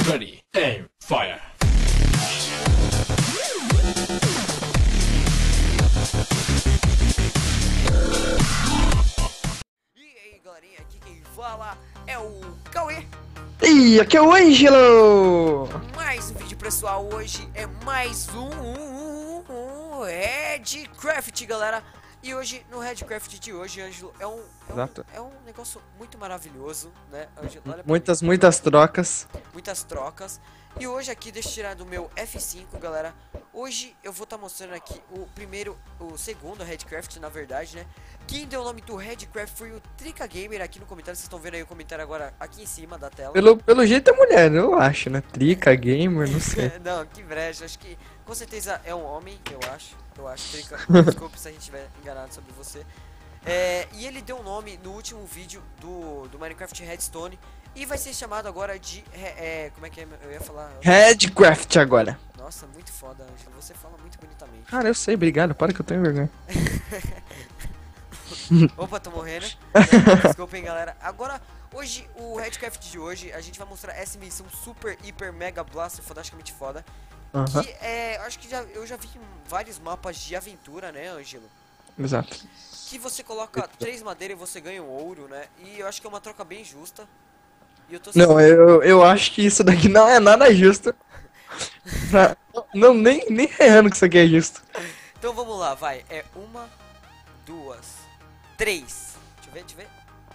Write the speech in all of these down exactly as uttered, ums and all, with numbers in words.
Ready, aim, fire. E aí galerinha, aqui quem fala é o Cauê. E aqui é o Ângelo! Mais um vídeo pessoal, hoje é mais um, um, um, um Redcraft, galera. E hoje, no Redcraft de hoje, Ângelo, é um, é um, Exato. é um negócio muito maravilhoso, né, Ângelo? Olha pra Muitas, mim. muitas trocas. Muitas trocas. E hoje aqui, deixa eu tirar do meu F cinco, galera. Hoje eu vou estar mostrando aqui o primeiro, o segundo Redcraft, na verdade, né? Quem deu o nome do Redcraft foi o Trica Gamer aqui no comentário. Vocês estão vendo aí o comentário agora aqui em cima da tela. Pelo, pelo jeito é mulher, eu acho, né? Trica, gamer, não sei. Não, que brecha. Acho que com certeza é um homem, eu acho. Eu acho, Trica. Desculpe se a gente estiver enganado sobre você. É, e ele deu o nome no último vídeo do, do Minecraft Redstone. E vai ser chamado agora de... É, como é que é? Eu ia falar... Redcraft agora. Nossa, muito foda, Ângelo. Você fala muito bonitamente. Cara, eu sei, obrigado. Para que eu tenho vergonha. Opa, tô morrendo. Desculpem, galera. Agora, hoje, o Redcraft de hoje, a gente vai mostrar essa missão super, hiper, mega blaster, fodasticamente foda. Aham, Que é... Acho que já, eu já vi em vários mapas de aventura, né, Ângelo? exato. Que você coloca três madeiras e você ganha um ouro, né? E eu acho que é uma troca bem justa. E eu tô Não, eu, eu acho que isso daqui não é nada justo. Pra- Não, nem, nem ferrando que isso aqui é justo. Então vamos lá, vai. É uma, duas, três. Deixa eu ver, deixa eu ver.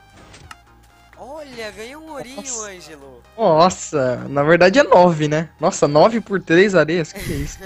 Olha, ganhei um ourinho, Nossa. Ângelo. Nossa, na verdade é nove, né? Nossa, nove por três areias? Que que é isso?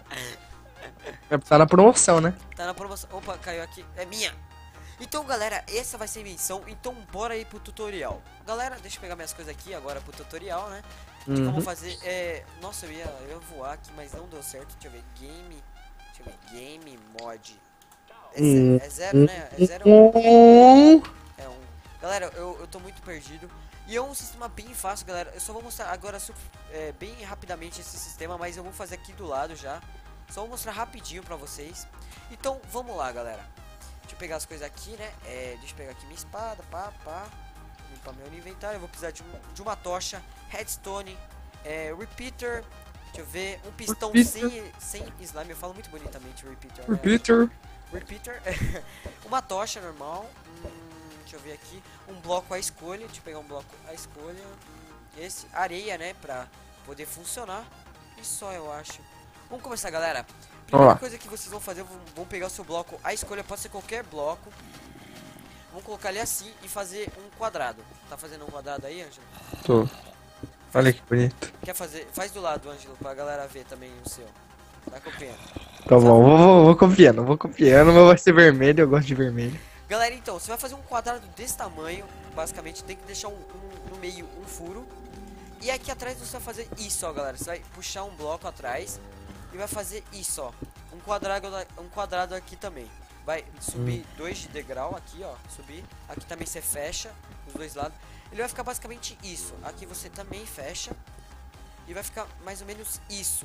É, tá na promoção, né? Tá na promoção. Opa, caiu aqui. É minha. Então, galera, essa vai ser a missão. Então, bora aí pro tutorial. Galera, deixa eu pegar minhas coisas aqui agora pro tutorial, né? De como Uhum. fazer. É... Nossa, eu ia, eu ia voar aqui, mas não deu certo. Deixa eu ver. Game. Deixa eu ver. Game mod. É zero, é zero, né? É zero ou um? Um. É um. Galera, eu, eu tô muito perdido. E é um sistema bem fácil, galera. Eu só vou mostrar agora su- é, bem rapidamente esse sistema, mas eu vou fazer aqui do lado já. Só vou mostrar rapidinho pra vocês. Então, vamos lá, galera. Deixa eu pegar as coisas aqui, né? É, deixa eu pegar aqui minha espada, pá, pá. Limpar meu inventário. Eu vou precisar de, um, de uma tocha, redstone, é, repeater. Deixa eu ver, um pistão Repeater. sem, sem slime. Eu falo muito bonitamente repeater, né? Repeater. Repeater. Uma tocha normal. Hum, deixa eu ver aqui. Um bloco à escolha. Deixa eu pegar um bloco à escolha. Hum, esse. Areia, né? Pra poder funcionar. E só, eu acho. Vamos começar, galera. Primeira lá. coisa que vocês vão fazer, vão, vão pegar o seu bloco. A escolha pode ser qualquer bloco. Vamos colocar ele assim e fazer um quadrado. Tá fazendo um quadrado aí, Ângelo? Tô. Olha que bonito. Quer fazer? Faz do lado, Ângelo, pra galera ver também o seu. Tá copiando. Tá bom, vou, vou, vou copiando, vou copiando, mas vai ser vermelho, eu gosto de vermelho. Galera, então, você vai fazer um quadrado desse tamanho. Basicamente, tem que deixar um, um- no meio um furo. E aqui atrás você vai fazer isso, ó, galera. Você vai puxar um bloco atrás e vai fazer isso, ó. Um quadrado, um quadrado aqui também. Vai subir dois de degrau aqui, ó. Subir. Aqui também você fecha os dois lados. Ele vai ficar basicamente isso. Aqui você também fecha. E vai ficar mais ou menos isso.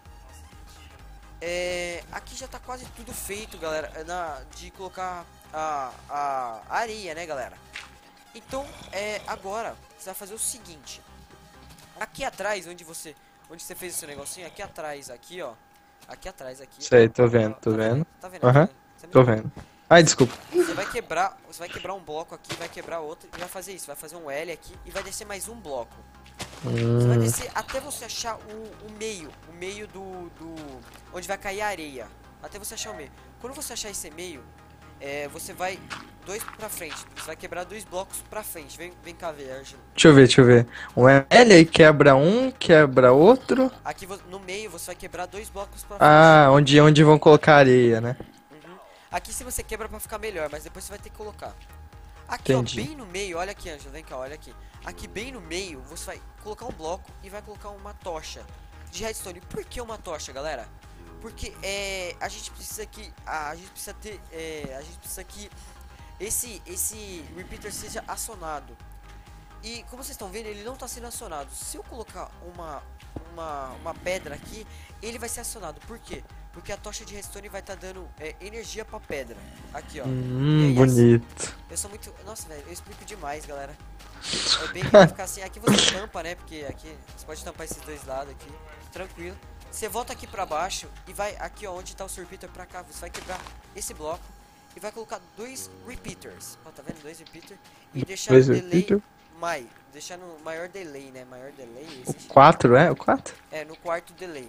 É, aqui já tá quase tudo feito, galera. É Na, de colocar a, a areia, né, galera? Então, é, agora você vai fazer o seguinte. Aqui atrás, onde você onde você fez esse negocinho, aqui atrás, aqui, ó. Aqui atrás, aqui. Sei, ó. tô vendo, tô Tá vendo. Tá vendo? Aham, Você me- tô vendo. Ai, desculpa. Você vai quebrar, você vai quebrar um bloco aqui, vai quebrar outro e vai fazer isso, vai fazer um L aqui e vai descer mais um bloco. Você vai Hum, descer até você achar o, o meio, o meio do, do onde vai cair a areia. Até você achar o meio. Quando você achar esse meio, é, você vai dois pra frente. Você vai quebrar dois blocos pra frente. Vem, vem cá ver, Ângelo. deixa eu ver, deixa eu ver. Um L aí quebra um, quebra outro. Aqui vo- no meio você vai quebrar dois blocos pra frente. Ah, onde, onde vão colocar areia, né? Uhum. Aqui se você quebra pra ficar melhor, mas depois você vai ter que colocar. Aqui, Entendi. ó, bem no meio, olha aqui, Ângelo, vem cá, olha aqui. Aqui bem no meio, você vai colocar um bloco e vai colocar uma tocha de redstone. Por que uma tocha, galera? Porque é, a gente precisa que a, a gente precisa ter, é, a gente precisa que esse esse repeater seja acionado. E como vocês estão vendo, ele não está sendo acionado. Se eu colocar uma, uma uma pedra aqui, ele vai ser acionado. Por quê? Porque a tocha de redstone vai estar tá dando é, energia pra pedra. Aqui, ó. Hum, aí, bonito. Assim, eu sou muito... Nossa, velho, eu explico demais, galera. É bem... Vai ficar assim... Aqui você tampa, né? Porque aqui... Você pode tampar esses dois lados aqui. Tranquilo. Você volta aqui pra baixo e vai aqui, ó, onde tá o repeater pra cá. Você vai quebrar esse bloco e vai colocar dois repeaters. Ó, tá vendo? Dois repeaters. E deixar dois o delay... repeater. Mais. Deixar no maior delay, né? Maior delay... Esse... O quatro, é? O quatro? É, no quarto delay.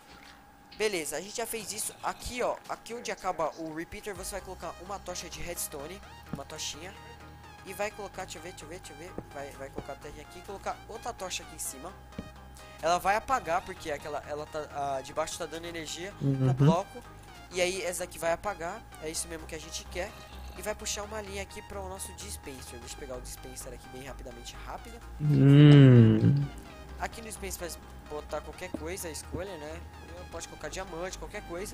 Beleza, a gente já fez isso. Aqui, ó, aqui onde acaba o repeater, você vai colocar uma tocha de redstone, uma tochinha, e vai colocar, deixa eu ver, deixa eu ver, deixa eu ver, vai, vai colocar a terra aqui, e colocar outra tocha aqui em cima. Ela vai apagar, porque aquela, ela tá, a, de baixo tá dando energia uhum. no bloco, e aí essa aqui vai apagar, é isso mesmo que a gente quer, e vai puxar uma linha aqui para o nosso dispenser. Deixa eu pegar o dispenser aqui bem rapidamente, rápido. Hum. Aqui no dispenser vai botar qualquer coisa, a escolha, né? Pode colocar diamante, qualquer coisa.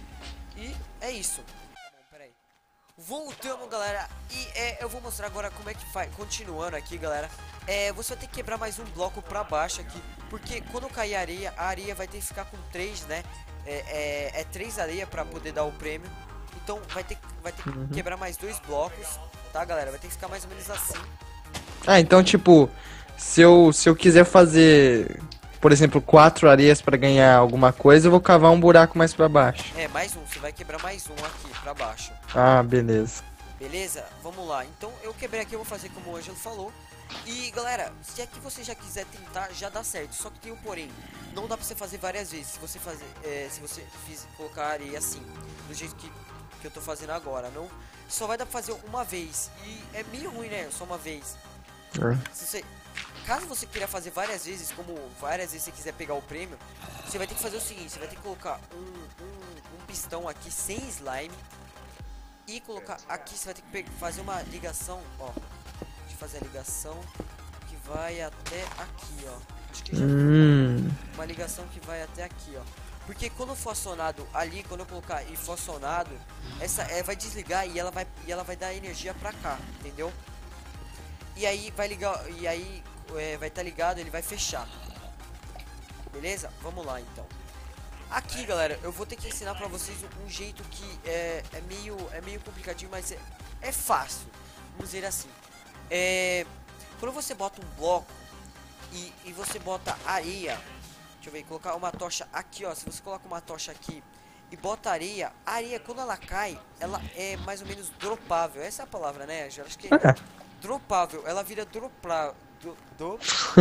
E é isso. Tá bom, peraí. Voltamos, galera. E é, eu vou mostrar agora como é que faz. Continuando aqui, galera. É, você vai ter que quebrar mais um bloco pra baixo aqui. Porque quando cair areia, a areia vai ter que ficar com três, né? É, é, é três areia pra poder dar o prêmio. Então vai ter, vai ter uhum. que quebrar mais dois blocos. Tá, galera? Vai ter que ficar mais ou menos assim. Ah, então tipo, se eu, se eu quiser fazer... Por exemplo, quatro areias pra ganhar alguma coisa, eu vou cavar um buraco mais pra baixo. É, mais um. Você vai quebrar mais um aqui pra baixo. Ah, beleza. Beleza? Vamos lá. Então, eu quebrei aqui, eu vou fazer como o Ângelo falou. E, galera, se aqui você já quiser tentar, já dá certo. Só que tem um porém. Não dá pra você fazer várias vezes. Se você fazer, é, se você fiz, colocar areia assim, do jeito que, que eu tô fazendo agora. Não, só vai dar pra fazer uma vez. E é meio ruim, né? Só uma vez. É. Se você... Caso você queira fazer várias vezes, como várias vezes você quiser pegar o prêmio, você vai ter que fazer o seguinte, você vai ter que colocar um, um, um pistão aqui sem slime e colocar aqui, você vai ter que fazer uma ligação, ó, deixa eu fazer a ligação que vai até aqui, ó, acho que já hum. uma ligação que vai até aqui, ó, porque quando for acionado ali, quando eu colocar e for acionado, essa é, vai desligar e ela vai, e ela vai dar energia pra cá, entendeu? E aí vai ligar, e aí é, vai estar tá ligado, ele vai fechar. Beleza? Vamos lá então. Aqui, galera, eu vou ter que ensinar pra vocês um, um jeito que é, é, meio, é meio complicadinho, mas é, é fácil. Vamos dizer assim. É, quando você bota um bloco e, e você bota areia, deixa eu ver, colocar uma tocha aqui, ó. Se você coloca uma tocha aqui e bota areia, a areia quando ela cai, ela é mais ou menos dropável. Essa é a palavra, né? Eu acho que é dropável. Ela vira dropável. Do, do,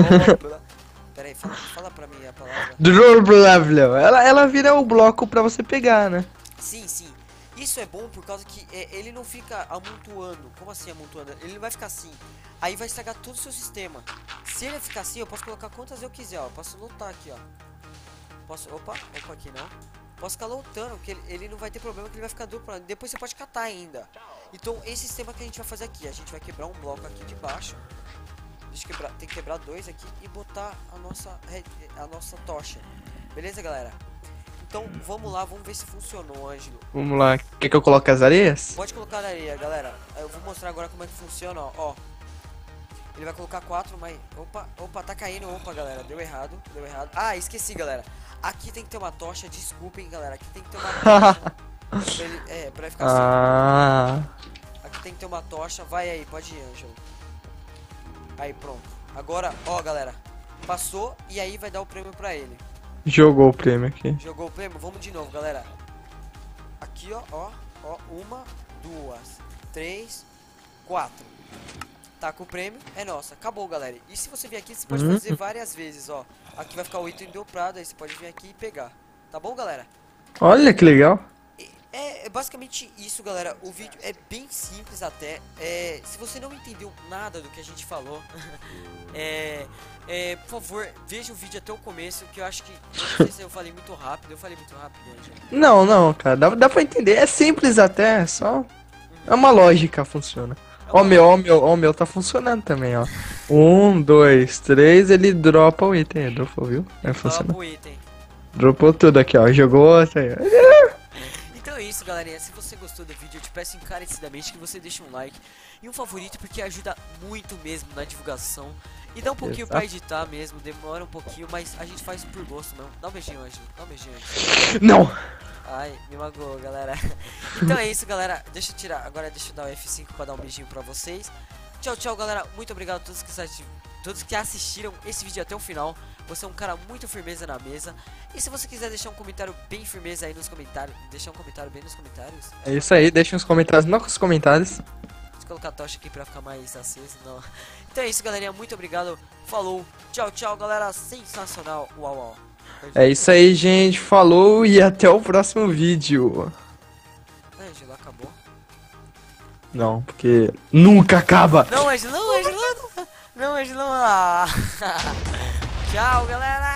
Pera aí, fala, fala pra mim a palavra. Dropável. Ela, ela vira o bloco pra você pegar, né? Sim, sim. Isso é bom por causa que é, ele não fica amontoando. Como assim amontoando? Ele não vai ficar assim. Aí vai estragar todo o seu sistema. Se ele ficar assim, eu posso colocar quantas eu quiser, ó. Eu posso lotar aqui, ó. Posso... Opa, opa, aqui não. Posso ficar lotando, porque ele, ele não vai ter problema, que ele vai ficar duplo. Depois você pode catar ainda. Então, esse sistema que a gente vai fazer aqui. A gente vai quebrar um bloco aqui de baixo. Deixa eu quebrar, tem que quebrar dois aqui e botar a nossa, a nossa tocha. Beleza, galera? Então, vamos lá, vamos ver se funcionou, Ângelo. Vamos lá. Quer que eu coloque as areias? Pode colocar na areia, galera. Eu vou mostrar agora como é que funciona, ó. ó. Ele vai colocar quatro, mas... Opa, opa, tá caindo. Opa, galera, deu errado, deu errado. Ah, esqueci, galera. Aqui tem que ter uma tocha, desculpem, galera. Aqui tem que ter uma tocha. pra ele, é, pra ele ficar ah. assim. Aqui tem que ter uma tocha. Vai aí, pode ir, Ângelo. Aí, pronto. Agora, ó, galera. Passou e aí vai dar o prêmio pra ele. Jogou o prêmio aqui. Jogou o prêmio? Vamos de novo, galera. Aqui, ó, ó, ó. Uma, duas, três, quatro. Tá com o prêmio, é nossa. Acabou, galera. E se você vir aqui, você pode hum. fazer várias vezes, ó. Aqui vai ficar o item dobrado, aí você pode vir aqui e pegar. Tá bom, galera? Olha que legal. É, é basicamente isso, galera. O vídeo é bem simples até. É, se você não entendeu nada do que a gente falou, é, é, por favor, veja o vídeo até o começo, que eu acho que... Não sei se eu falei muito rápido. Eu falei muito rápido, Angel. Não, não, cara. Dá, dá pra entender. É simples até, só... Uhum. É uma lógica, funciona. Ó, é o meu, ó, o meu, ó, o meu tá funcionando também, ó. Um, dois, três, ele dropa o item. Dropou, viu? É, dropa o item. Dropou tudo aqui, ó. Jogou outro aí. Então é isso, galerinha. Se você gostou do vídeo, eu te peço encarecidamente que você deixe um like e um favorito, porque ajuda muito mesmo na divulgação. E dá um pouquinho Exato. pra editar mesmo, demora um pouquinho, mas a gente faz por gosto, não. Dá um beijinho, Ângelo. Dá um beijinho, Ângelo. Não! Ai, me magoou, galera. Então é isso, galera. Deixa eu tirar. Agora deixa eu dar o F cinco pra dar um beijinho pra vocês. Tchau, tchau, galera. Muito obrigado a todos que, todos que assistiram esse vídeo até o final. Você é um cara muito firmeza na mesa. E se você quiser deixar um comentário bem firmeza aí nos comentários, deixar um comentário bem nos comentários. É isso aí, deixa uns comentários nos comentários. Deixa eu colocar a tocha aqui pra ficar mais aceso. Não. Então é isso, galerinha. Muito obrigado. Falou. Tchau, tchau, galera. Sensacional. Uau, uau. É isso aí, gente. Falou e até o próximo vídeo. Ângelo, acabou? Não, porque nunca acaba. Não, Ângelo, não, Ângelo, não. Não, Ângelo, não. Ah. Tchau, galera.